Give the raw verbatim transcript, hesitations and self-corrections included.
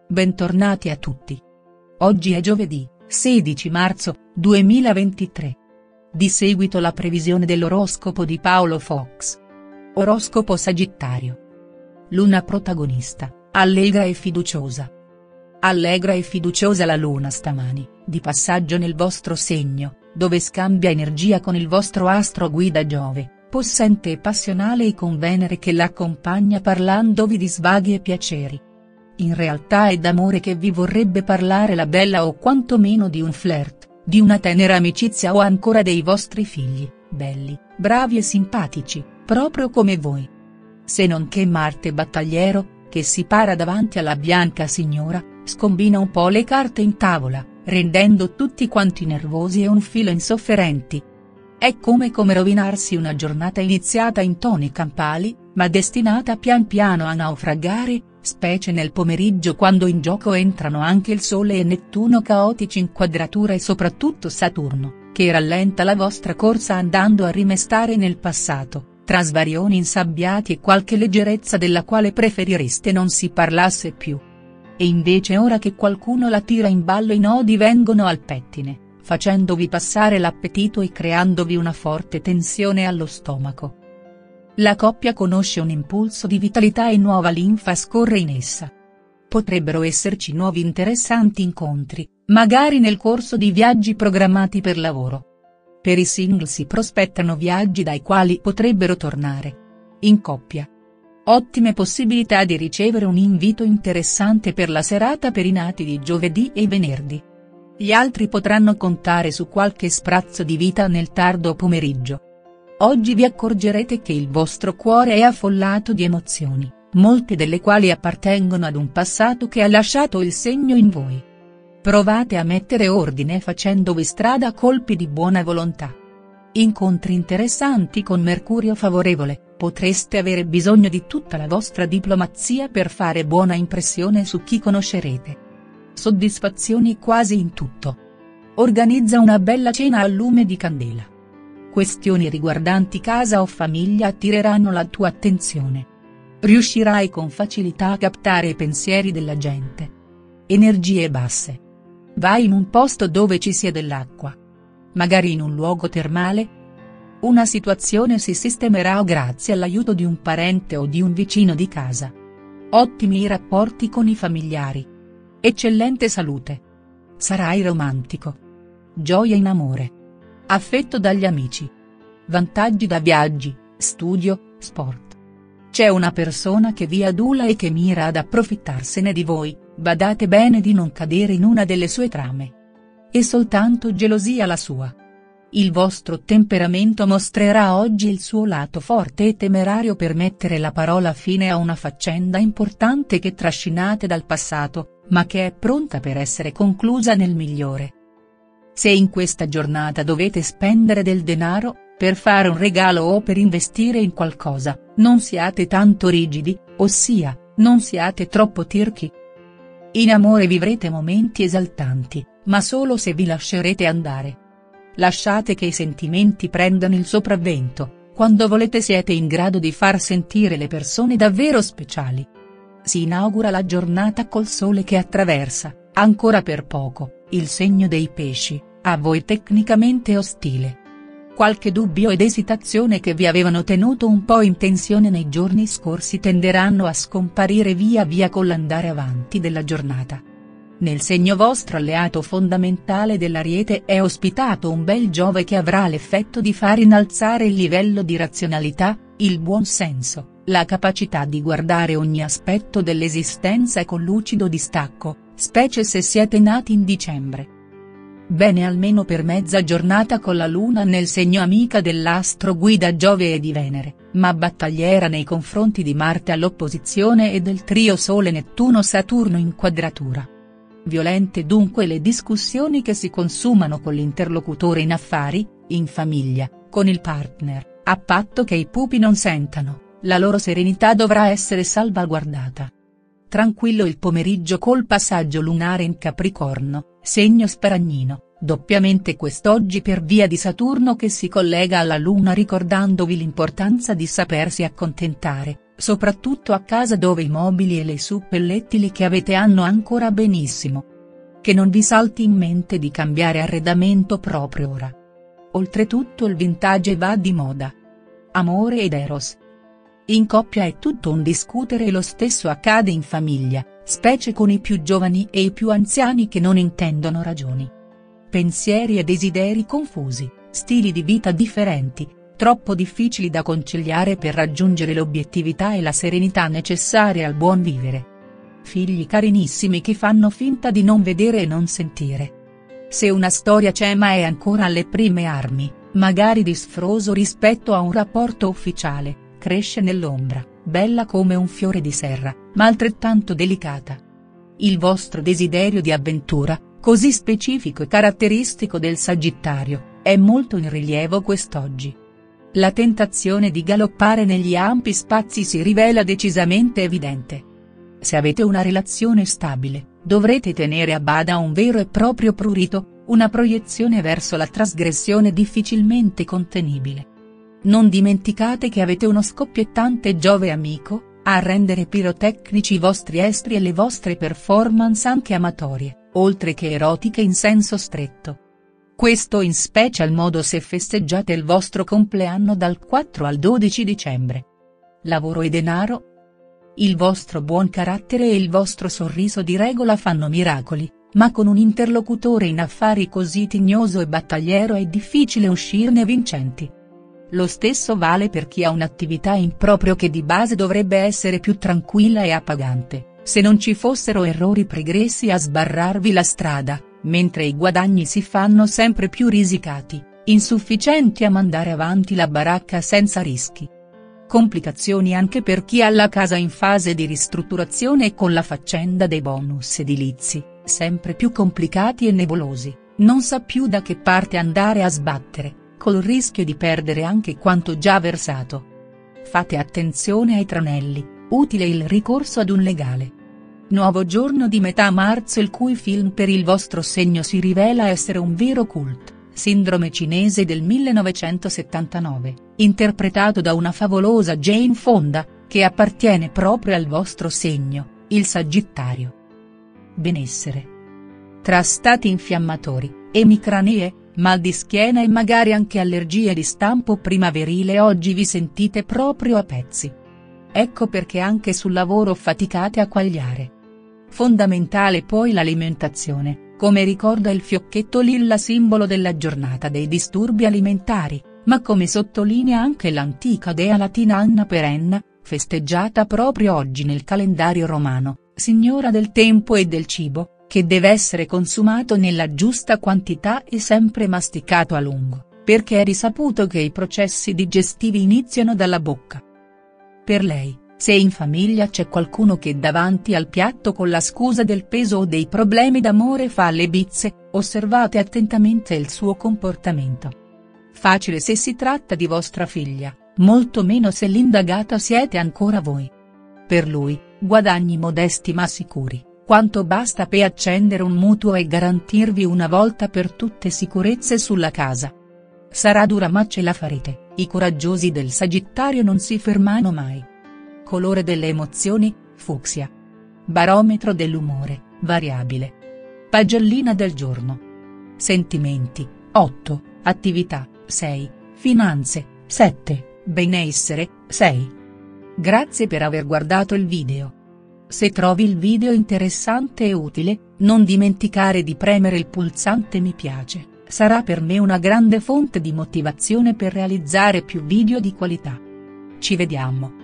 Bentornati a tutti. Oggi è giovedì, sedici marzo, duemilaventitré. Di seguito la previsione dell'oroscopo di Paolo Fox. Oroscopo Sagittario. Luna protagonista, allegra e fiduciosa. Allegra e fiduciosa la luna stamani, di passaggio nel vostro segno, dove scambia energia con il vostro astro guida Giove, possente e passionale, e con Venere che l'accompagna parlandovi di svaghi e piaceri. In realtà è d'amore che vi vorrebbe parlare la bella, o quantomeno di un flirt, di una tenera amicizia, o ancora dei vostri figli, belli, bravi e simpatici, proprio come voi. Se non che Marte battagliero, che si para davanti alla bianca signora, scombina un po' le carte in tavola, rendendo tutti quanti nervosi e un filo insofferenti. È come come rovinarsi una giornata iniziata in toni campali, ma destinata pian piano a naufragare, specie nel pomeriggio, quando in gioco entrano anche il Sole e Nettuno caotici in quadratura, e soprattutto Saturno, che rallenta la vostra corsa andando a rimestare nel passato, tra svarioni insabbiati e qualche leggerezza della quale preferireste non si parlasse più. E invece ora che qualcuno la tira in ballo i nodi vengono al pettine, facendovi passare l'appetito e creandovi una forte tensione allo stomaco. La coppia conosce un impulso di vitalità e nuova linfa scorre in essa. Potrebbero esserci nuovi interessanti incontri, magari nel corso di viaggi programmati per lavoro. Per i single si prospettano viaggi dai quali potrebbero tornare in coppia. Ottime possibilità di ricevere un invito interessante per la serata per i nati di giovedì e venerdì. Gli altri potranno contare su qualche sprazzo di vita nel tardo pomeriggio. Oggi vi accorgerete che il vostro cuore è affollato di emozioni, molte delle quali appartengono ad un passato che ha lasciato il segno in voi. Provate a mettere ordine facendovi strada a colpi di buona volontà. Incontri interessanti con Mercurio favorevole, potreste avere bisogno di tutta la vostra diplomazia per fare buona impressione su chi conoscerete. Soddisfazioni quasi in tutto. Organizza una bella cena al lume di candela. Questioni riguardanti casa o famiglia attireranno la tua attenzione. Riuscirai con facilità a captare i pensieri della gente. Energie basse. Vai in un posto dove ci sia dell'acqua. Magari in un luogo termale? Una situazione si sistemerà grazie all'aiuto di un parente o di un vicino di casa. Ottimi i rapporti con i familiari. Eccellente salute. Sarai romantico. Gioia in amore. Affetto dagli amici. Vantaggi da viaggi, studio, sport. C'è una persona che vi adula e che mira ad approfittarsene di voi, badate bene di non cadere in una delle sue trame. E soltanto gelosia la sua. Il vostro temperamento mostrerà oggi il suo lato forte e temerario per mettere la parola fine a una faccenda importante che trascinate dal passato, ma che è pronta per essere conclusa nel migliore. Se in questa giornata dovete spendere del denaro, per fare un regalo o per investire in qualcosa, non siate tanto rigidi, ossia, non siate troppo tirchi. In amore vivrete momenti esaltanti, ma solo se vi lascerete andare. Lasciate che i sentimenti prendano il sopravvento, quando volete siete in grado di far sentire le persone davvero speciali. Si inaugura la giornata col sole che attraversa, ancora per poco, il segno dei pesci, a voi tecnicamente ostile. Qualche dubbio ed esitazione che vi avevano tenuto un po' in tensione nei giorni scorsi tenderanno a scomparire via via con l'andare avanti della giornata. Nel segno vostro alleato fondamentale dell'Ariete è ospitato un bel Giove che avrà l'effetto di far innalzare il livello di razionalità, il buon senso, la capacità di guardare ogni aspetto dell'esistenza con lucido distacco, specie se siete nati in dicembre. Bene almeno per mezza giornata con la Luna nel segno amica dell'astro guida Giove e di Venere, ma battagliera nei confronti di Marte all'opposizione e del trio Sole-Nettuno-Saturno in quadratura. Violente dunque le discussioni che si consumano con l'interlocutore in affari, in famiglia, con il partner, a patto che i pupi non sentano, la loro serenità dovrà essere salvaguardata. Tranquillo il pomeriggio col passaggio lunare in Capricorno, segno sparagnino, doppiamente quest'oggi per via di Saturno che si collega alla Luna ricordandovi l'importanza di sapersi accontentare, soprattutto a casa dove i mobili e le suppellettili che avete hanno ancora benissimo. Che non vi salti in mente di cambiare arredamento proprio ora. Oltretutto il vintage va di moda. Amore ed eros. In coppia è tutto un discutere e lo stesso accade in famiglia, specie con i più giovani e i più anziani che non intendono ragioni. Pensieri e desideri confusi, stili di vita differenti, troppo difficili da conciliare per raggiungere l'obiettività e la serenità necessarie al buon vivere. Figli carinissimi che fanno finta di non vedere e non sentire. Se una storia c'è ma è ancora alle prime armi, magari di sfroso rispetto a un rapporto ufficiale, cresce nell'ombra, bella come un fiore di serra, ma altrettanto delicata. Il vostro desiderio di avventura, così specifico e caratteristico del Sagittario, è molto in rilievo quest'oggi. La tentazione di galoppare negli ampi spazi si rivela decisamente evidente. Se avete una relazione stabile, dovrete tenere a bada un vero e proprio prurito, una proiezione verso la trasgressione difficilmente contenibile. Non dimenticate che avete uno scoppiettante Giove amico, a rendere pirotecnici i vostri estri e le vostre performance anche amatorie, oltre che erotiche in senso stretto. Questo in special modo se festeggiate il vostro compleanno dal quattro al dodici dicembre. Lavoro e denaro? Il vostro buon carattere e il vostro sorriso di regola fanno miracoli, ma con un interlocutore in affari così tignoso e battagliero è difficile uscirne vincenti. Lo stesso vale per chi ha un'attività in proprio che di base dovrebbe essere più tranquilla e appagante, se non ci fossero errori pregressi a sbarrarvi la strada, mentre i guadagni si fanno sempre più risicati, insufficienti a mandare avanti la baracca senza rischi. Complicazioni anche per chi ha la casa in fase di ristrutturazione e con la faccenda dei bonus edilizi, sempre più complicati e nebulosi, non sa più da che parte andare a sbattere, col rischio di perdere anche quanto già versato. Fate attenzione ai tranelli, utile il ricorso ad un legale. Nuovo giorno di metà marzo il cui film per il vostro segno si rivela essere un vero cult. Sindrome cinese del millenovecentosettantanove, interpretato da una favolosa Jane Fonda, che appartiene proprio al vostro segno, il Sagittario. Benessere. Tra stati infiammatori, emicranie, mal di schiena e magari anche allergie di stampo primaverile oggi vi sentite proprio a pezzi. Ecco perché anche sul lavoro faticate a quagliare. Fondamentale poi l'alimentazione. Come ricorda il fiocchetto lilla simbolo della giornata dei disturbi alimentari, ma come sottolinea anche l'antica dea latina Anna Perenna, festeggiata proprio oggi nel calendario romano, signora del tempo e del cibo, che deve essere consumato nella giusta quantità e sempre masticato a lungo, perché è risaputo che i processi digestivi iniziano dalla bocca. Per lei, se in famiglia c'è qualcuno che davanti al piatto con la scusa del peso o dei problemi d'amore fa le bizze, osservate attentamente il suo comportamento. Facile se si tratta di vostra figlia, molto meno se l'indagata siete ancora voi. Per lui, guadagni modesti ma sicuri, quanto basta per accendere un mutuo e garantirvi una volta per tutte sicurezze sulla casa. Sarà dura ma ce la farete, i coraggiosi del Sagittario non si fermano mai. Colore delle emozioni, fucsia. Barometro dell'umore, variabile. Pagellina del giorno. Sentimenti, otto, attività, sei, finanze, sette, benessere, sei. Grazie per aver guardato il video. Se trovi il video interessante e utile, non dimenticare di premere il pulsante mi piace, sarà per me una grande fonte di motivazione per realizzare più video di qualità. Ci vediamo.